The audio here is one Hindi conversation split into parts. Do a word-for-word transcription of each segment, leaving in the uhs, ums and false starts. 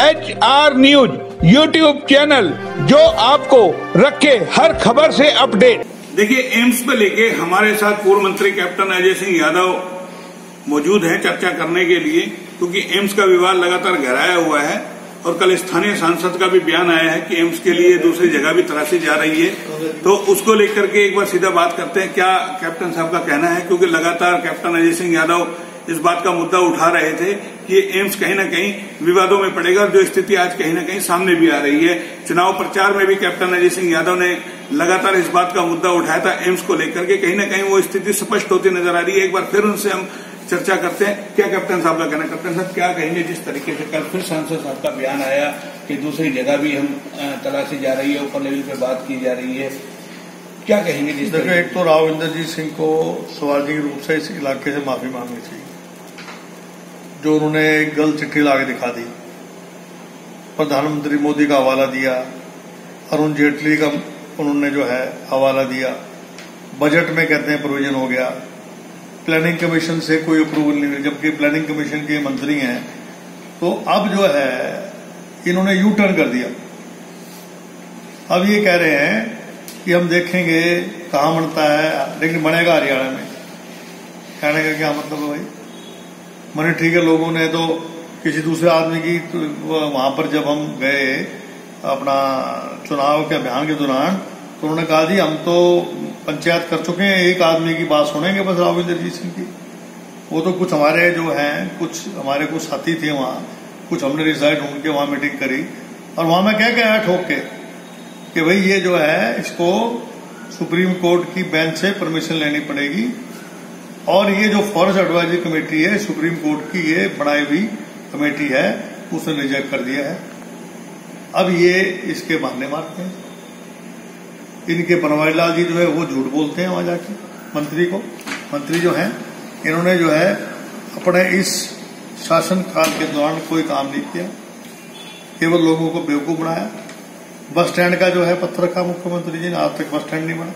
H R news YouTube channel, जो आपको रखे हर खबर से अपडेट। देखिए, एम्स पे लेके हमारे साथ पूर्व मंत्री कैप्टन अजय सिंह यादव मौजूद हैं चर्चा करने के लिए, क्योंकि एम्स का विवाद लगातार गहराया हुआ है और कल स्थानीय सांसद का भी बयान आया है कि एम्स के लिए दूसरी जगह भी तलाशी जा रही है। तो उसको लेकर के एक बार सीधा बात करते हैं, क्या कैप्टन साहब का कहना है, क्योंकि लगातार कैप्टन अजय सिंह यादव इस बात का मुद्दा उठा रहे थे कि ये एम्स कहीं ना कहीं विवादों में पड़ेगा, जो स्थिति आज कहीं ना कहीं सामने भी आ रही है। चुनाव प्रचार में भी कैप्टन अजय सिंह यादव ने लगातार इस बात का मुद्दा उठाया था एम्स को लेकर के, कहीं ना कहीं वो स्थिति स्पष्ट होती नजर आ रही है। एक बार फिर उनसे हम चर्चा करते हैं, क्या कैप्टन साहब का कहना। कैप्टन साहब क्या कहेंगे, जिस तरीके से कल फिर सांसद साहब का बयान आया कि दूसरी जगह भी हम तलाशी जा रही है, ऊपर लेवल पे बात की जा रही है, क्या कहेंगे? जिस देखो, एक तो राव इंद्रजीत सिंह को सार्वजनिक रूप से इस इलाके से माफी मांगनी चाहिए, जो उन्होंने एक गलत चिट्ठी लाके दिखा दी, प्रधानमंत्री मोदी का हवाला दिया, अरुण जेटली का उन्होंने जो है हवाला दिया, बजट में कहते हैं प्रोविजन हो गया, प्लानिंग कमीशन से कोई अप्रूवल नहीं मिली, जबकि प्लानिंग कमीशन के मंत्री हैं। तो अब जो है इन्होंने यू टर्न कर दिया। अब ये कह रहे हैं कि हम देखेंगे कहाँ बनता है, लेकिन बनेगा हरियाणा में। कहने का क्या मतलब है भाई? मैंने ठीक है, लोगों ने तो किसी दूसरे आदमी की तो वहां पर जब हम गए अपना चुनाव के अभियान के दौरान, तो उन्होंने कहा जी हम तो पंचायत कर चुके हैं, एक आदमी की बात सुनेंगे बस, राव इंद्रजीत सिंह की। वो तो कुछ हमारे जो हैं, कुछ हमारे कुछ साथी थे वहां, कुछ हमने रिसाइड ढूंढ के वहां मीटिंग करी, और वहां मैं क्या कहा ठोक के कि भाई ये जो है इसको सुप्रीम कोर्ट की बेंच से परमिशन लेनी पड़ेगी, और ये जो फॉरेस्ट एडवाइजरी कमेटी है सुप्रीम कोर्ट की, ये बनाई हुई कमेटी है, उसने रिजेक्ट कर दिया है। अब ये इसके बहाने मारते हैं। इनके बनवारी लाल जी जो है वो झूठ बोलते हैं वहां जाके मंत्री को। मंत्री जो हैं इन्होंने जो है अपने इस शासन काल के दौरान कोई काम नहीं किया, केवल लोगों को बेवकूफ बनाया। बस स्टैंड का जो है पत्थर रखा मुख्यमंत्री जी ने, आज तक बस स्टैंड नहीं बना।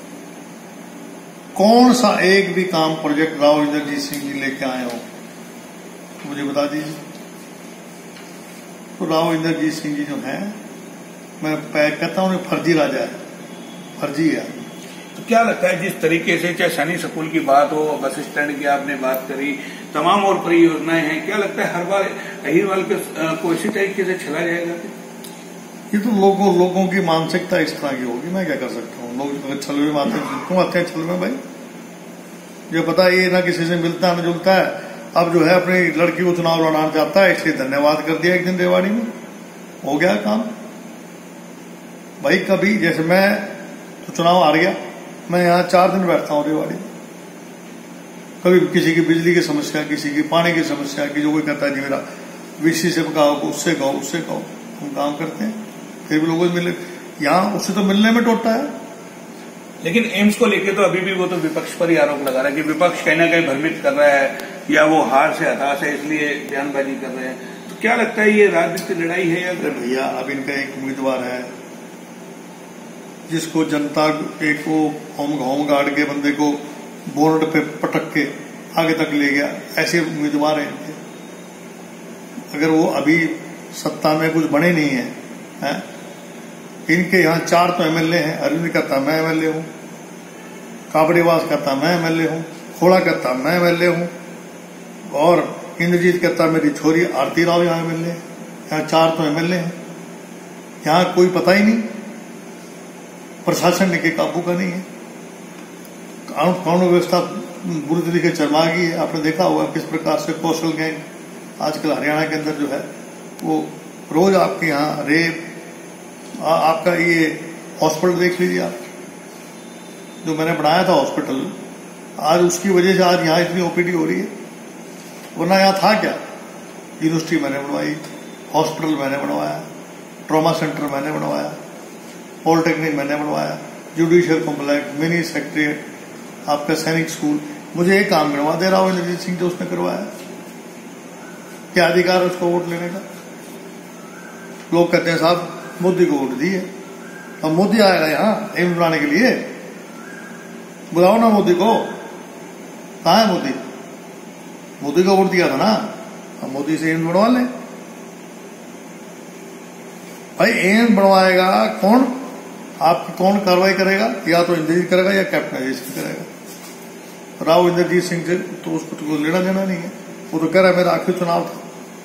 कौन सा एक भी काम प्रोजेक्ट राव इंद्रजीत सिंह जी लेके आए हो तो मुझे बता दीजिए। तो राव इंद्रजीत सिंह जी जो है, मैं कहता हूं फर्जी राजा है, फर्जी है। तो क्या लगता है, जिस तरीके से चाहे सैनिक स्कूल की बात हो, बस स्टैंड की आपने बात करी, तमाम और परियोजनाएं हैं, क्या लगता है हर बार अहिरवाल को इसी तरीके से चला जाएगा? ये तो लोगों लोगों की मानसिकता इस तरह की होगी, मैं क्या कर सकता हूँ। लोग छलवे में आते हैं, क्यों आते हैं छलवे भाई? जो पता ये ना किसी से मिलता है ना जुलता है, अब जो है अपनी लड़की को चुनाव लड़ाना चाहता है, इसलिए धन्यवाद कर दिया एक दिन रेवाड़ी में, हो गया काम भाई। कभी जैसे मैं तो चुनाव हार गया, मैं यहाँ चार दिन बैठता हूँ रेवाड़ी में, कभी किसी की बिजली की समस्या, किसी की पानी की समस्या की, जो कोई कहता है जी मेरा वीसी से कहो, उससे कहो, उससे कहो, हम काम करते हैं, फिर भी लोगों से मिले। यहाँ उससे तो मिलने में टोटता है। लेकिन एम्स को लेकर तो अभी भी वो तो विपक्ष पर ही आरोप लगा रहा है कि विपक्ष कहीं ना कहीं भ्रमित कर रहा है, या वो हार से हताश है इसलिए बयानबाजी कर रहे हैं। तो क्या लगता है, ये राजनीतिक लड़ाई है या? भैया अब इनका एक उम्मीदवार है जिसको जनता के को होम होम गार्ड के बंदे को बोर्ड पे पटक के आगे तक ले गया, ऐसे उम्मीदवार हैं इनके। अगर वो अभी सत्ता में कुछ बने नहीं है, है? इनके यहाँ चार तो एमएलए हैं। अरविंद कहता मैं एमएलए हूँ, काबड़ीवास कहता मैं एमएलए हूँ, खोड़ा कहता मैं एमएलए हूँ, और इंद्रजीत कहता मेरी छोरी आरती राव यहाँ एमएलए है। यहाँ चार तो एमएलए हैं, यहाँ कोई पता ही नहीं, प्रशासन के काबू का नहीं है, कानून व्यवस्था बुरी तरीके चरमा गई है। आपने देखा होगा किस प्रकार से कौशल गैंग आजकल हरियाणा के अंदर जो है वो रोज आपके यहाँ रेप, आ, आपका ये हॉस्पिटल देख लीजिए आप, जो मैंने बनाया था हॉस्पिटल, आज उसकी वजह से आज यहाँ इतनी ओपीडी हो रही है। वरना यहाँ था क्या? यूनिवर्सिटी मैंने बनवाई, हॉस्पिटल मैंने बनवाया, ट्रॉमा सेंटर मैंने बनवाया, पॉलिटेक्निक मैंने बनवाया, जुडिशियल कॉम्प्लेक्स, मिनी सेक्रेटरिएट, आपका सैनिक स्कूल। मुझे एक काम बनवा दे रहा हूं इंद्रजीत सिंह जो उसने करवाया। क्या अधिकार है उसको वोट लेने का? लोग कहते हैं साहब मोदी को वोट दिए, अब मोदी आएगा यहाँ एम्स बनाने के लिए, बुलाओ ना मोदी को। कहाँ है मोदी? मोदी को वोट दिया था ना, अब मोदी से एम्स बनवा लें। भाई एम्स बनवाएगा कौन, आपकी कौन कार्रवाई करेगा? या तो इंद्रजीत करेगा या कैप्टन अजय सिंह करेगा। राव इंद्रजीत सिंह से तो उसको तो लेना देना नहीं है, वो तो कह रहा है मेरा आखिरी चुनाव था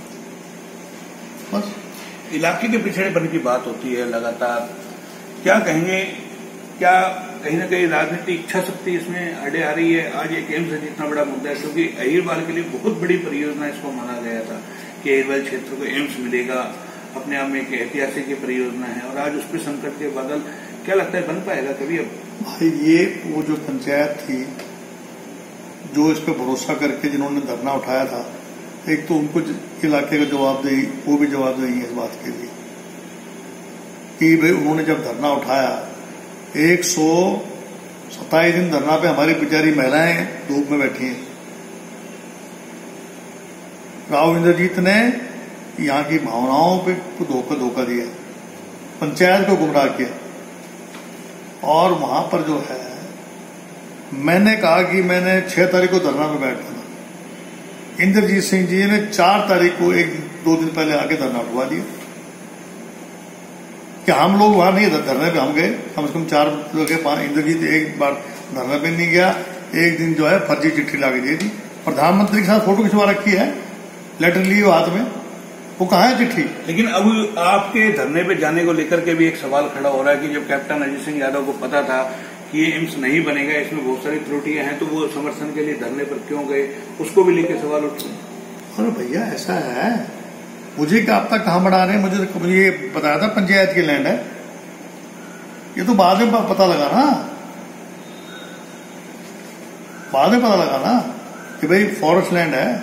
बस। इलाके के पिछड़ेपन की बात होती है लगातार, क्या कहेंगे, क्या कहीं ना कहीं राजनीतिक इच्छा शक्ति इसमें अड़े आ रही है? आज एक एम्स जितना बड़ा मुद्दा है, क्योंकि अहिरवाल के लिए बहुत बड़ी परियोजना इसको माना गया था कि अहिरवाल क्षेत्र को एम्स मिलेगा, अपने आप में एक ऐतिहासिक परियोजना है, और आज उस पर संकट के बादल, क्या लगता है बन पाएगा कभी? अब भाई ये वो जो पंचायत थी जो इस पर भरोसा करके जिन्होंने धरना उठाया था, एक तो उनको इलाके का जवाबदेही, वो भी जवाबदेही है इस बात के लिए कि भाई उन्होंने जब धरना उठाया, एक सौ सत्ताईस दिन धरना पे हमारी बेचारी महिलाएं धूप में बैठी हैं। राव इंद्रजीत ने यहाँ की भावनाओं पे धोखा धोखा दिया, पंचायत को गुमराह किया, और वहां पर जो है मैंने कहा कि मैंने छह तारीख को धरना में बैठा था, इंद्रजीत सिंह जी ने चार तारीख को एक दो दिन पहले आके धरना उठवा दिया कि हम लोग वहां नहीं धरने पे हम गए, कम से कम चार लोग गए, इंद्रजीत एक बार धरने पे नहीं गया, एक दिन जो है फर्जी चिट्ठी ला के दे दी, प्रधानमंत्री के साथ फोटो खिंचवा रखी है, लेटर लिए हाथ में, वो कहाँ है चिट्ठी? लेकिन अब आपके धरने पे जाने को लेकर के भी एक सवाल खड़ा हो रहा है कि जब कैप्टन अजय सिंह यादव को पता था कि ये एम्स नहीं बनेगा, इसमें बहुत सारी त्रुटियां हैं, तो वो समर्थन के लिए धरने पर क्यों गए, उसको भी लेकर सवाल उठ रहे हैं। अरे भैया ऐसा है, मुझे क्या आप तक कहाँ बढ़ा रहे हैं? मुझे मुझे ये बताया था पंचायत की लैंड है, ये तो बाद में पता लगा ना, बाद में पता लगा ना कि भाई फॉरेस्ट लैंड है।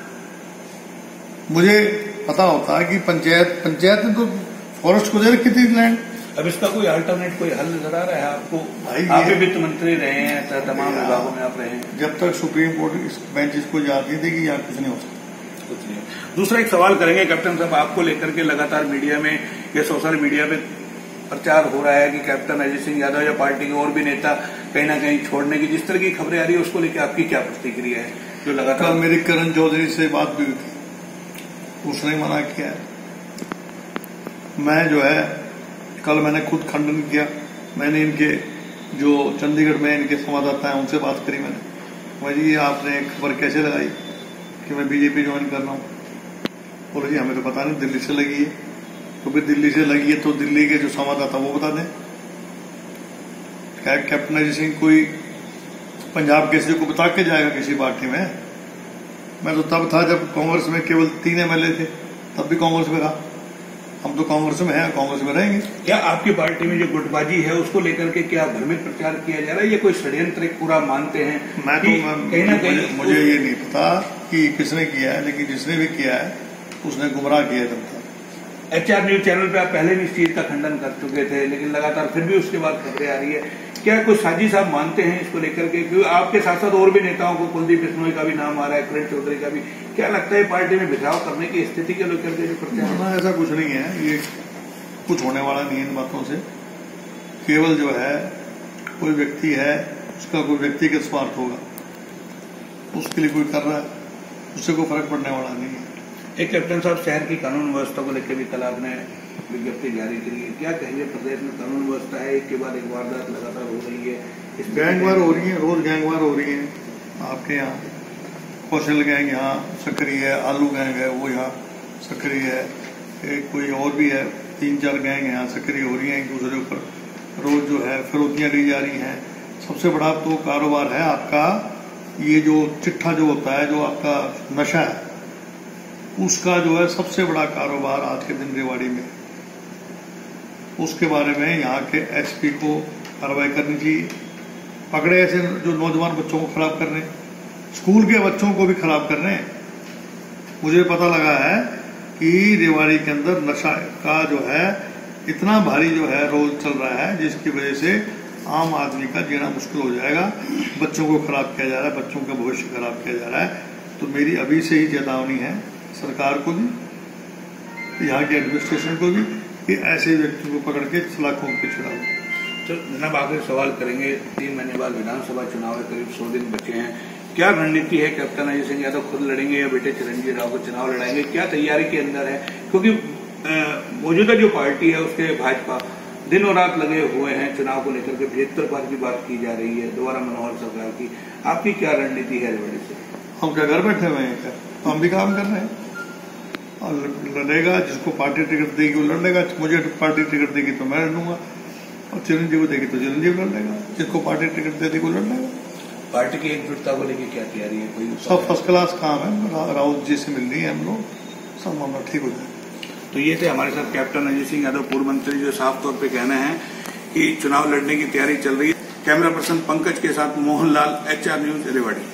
मुझे पता होता है कि पंचायत पंचायत ने तो फॉरेस्ट को दे रखी थी लैंड। अब इसका कोई अल्टरनेट कोई हल नजर आ रहा है आपको? भाई आप भी वित्त मंत्री रहे हैं, तमाम विभागों में आप रहे हैं, जब तक सुप्रीम कोर्ट इस बेंच इसको याद नहीं देगी यहाँ कुछ नहीं हो सकता। कुछ नहीं। दूसरा एक सवाल करेंगे कैप्टन साहब, आपको लेकर के लगातार मीडिया में या सोशल मीडिया पे प्रचार हो रहा है कि कैप्टन अजय सिंह यादव या पार्टी के और भी नेता कहीं ना कहीं छोड़ने की जिस तरह की खबरें आ रही है, उसको लेकर आपकी क्या प्रतिक्रिया है? जो लगातार मेरी करण चौधरी से बात भी हुई थी, उसने मना किया है। मैं जो है कल मैंने खुद खंडन किया, मैंने इनके जो चंडीगढ़ में इनके संवाददाता हैं उनसे बात करी, मैंने भाई जी आपने खबर कैसे लगाई कि मैं बीजेपी ज्वाइन कर रहा हूँ? बोले जी हमें तो पता नहीं, दिल्ली से लगी है। तो फिर दिल्ली से लगी है तो दिल्ली के जो संवाददाता वो बता दें, क्या कैप्टन अजय सिंह कोई पंजाब केसरी को बता के जाएगा किसी पार्टी में? मैं तो तब था जब कांग्रेस में केवल तीन एमएलए थे, तब भी कांग्रेस में रहा, हम तो कांग्रेस में हैं, कांग्रेस में रहेंगे। क्या आपकी पार्टी में जो गुटबाजी है उसको लेकर के क्या भ्रमित प्रचार किया जा रहा है, ये कोई षड्यंत्र पूरा मानते हैं? मैं तो कहीं ना कहीं मुझे, मुझे ये नहीं पता कि किसने किया है, लेकिन जिसने भी किया है उसने गुमराह किया जनता। एचआर न्यूज चैनल पे आप पहले भी इस चीज का खंडन कर चुके थे, लेकिन लगातार फिर भी उसके बाद खबरें आ रही है, क्या कोई साजिश आप मानते हैं इसको लेकर के? क्योंकि आपके साथ साथ और भी नेताओं को, कुलदीप बिश्नोई का भी नाम आ रहा है, किरण चौधरी का भी, क्या लगता है पार्टी में बिखराव करने की स्थिति के लेकर के जो प्रचार? ऐसा कुछ नहीं है, ये कुछ होने वाला नहीं है इन बातों से। केवल जो है कोई व्यक्ति है, उसका कोई व्यक्तिगत स्वार्थ होगा, उसके लिए कोई कर रहा है, उससे कोई फर्क पड़ने वाला नहीं है। एक कैप्टन साहब, शहर की कानून व्यवस्था को लेकर भी कल आपने विज्ञप्ति जारी करी है, क्या कहेंगे? प्रदेश में कानून व्यवस्था है, एक के बाद एक वारदात लगातार हो रही है, गैंगवार हो रही है, रोज गैंगवार हो रही है। आपके यहाँ कौशल गैंग यहाँ सक्रिय है, आलू गैंग है वो यहाँ सक्रिय है, एक कोई और भी है, तीन चार गैंग यहाँ सक्रिय हो रही है, एक दूसरे ऊपर रोज जो है फिरौतियाँ ली जा रही हैं। सबसे बड़ा तो कारोबार है आपका ये जो चिट्ठा जो होता है, जो आपका नशा है, उसका जो है सबसे बड़ा कारोबार आज के दिन रेवाड़ी में। उसके बारे में यहाँ के एसपी को कार्रवाई करनी चाहिए, पकड़े ऐसे जो नौजवान बच्चों को खराब कर रहे हैं, स्कूल के बच्चों को भी खराब कर रहे हैं। मुझे पता लगा है कि रेवाड़ी के अंदर नशा का जो है इतना भारी जो है रोल चल रहा है, जिसकी वजह से आम आदमी का जीना मुश्किल हो जाएगा, बच्चों को खराब किया जा रहा है, बच्चों का भविष्य खराब किया जा रहा है। तो मेरी अभी से ही चेतावनी है सरकार को भी, यहाँ के एडमिनिस्ट्रेशन को भी, कि ऐसे व्यक्तियों को पकड़ के सलाखों के छुड़ाओ। तो जनाब आखिर सवाल करेंगे, तीन महीने बाद विधानसभा चुनाव है, करीब सौ दिन बचे हैं, क्या रणनीति है? कैप्टन अजय सिंह यादव खुद लड़ेंगे या बेटे चिरंजीवी राव को चुनाव लड़ाएंगे? क्या तैयारी के अंदर है? क्योंकि मौजूदा जो पार्टी है उसके भाजपा दिनों रात लगे हुए हैं चुनाव को लेकर के पचहत्तर पार की बात की जा रही है, दोबारा मनोहर सरकार की। आपकी क्या रणनीति है रेवाड़ी से? हम क्या घर बैठे हुए हैं क्या? हम भी काम कर रहे हैं। और लड़ेगा, जिसको पार्टी टिकट देगी वो लड़ लेगा। मुझे पार्टी टिकट देगी तो मैं लड़ूंगा, और चिरंजीव को देगी तो चिरंजीव लड़ लेगा। जिसको पार्टी टिकट दे देगी वो लड़ लेगा। पार्टी की एकजुटता को लेकर क्या तैयारी है? कोई सब फर्स्ट क्लास काम है। राउत जी से मिल रही है हम लोग, सब मामला ठीक हो जाए। तो ये थे हमारे साथ कैप्टन अजय सिंह यादव, पूर्व मंत्री, जो साफ तौर पे कहना है कि चुनाव लड़ने की तैयारी चल रही है। कैमरा पर्सन पंकज के साथ Mohanlal, H R news, Rewari.